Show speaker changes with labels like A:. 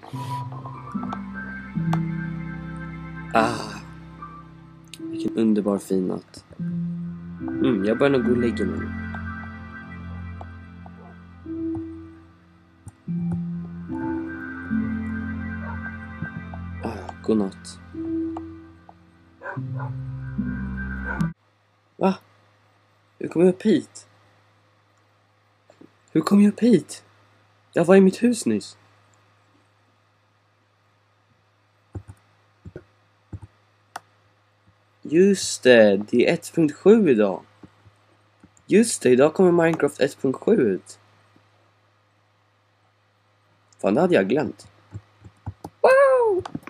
A: Vilken underbar fin natt. Jag börjar nog gå och lägga mig nu. Godnatt. Va? Hur kom jag upp hit? Jag var i mitt hus nyss. Just det är 1.7 idag. Just det, idag kommer Minecraft 1.7 ut. Fan, det hade jag glömt. Wow!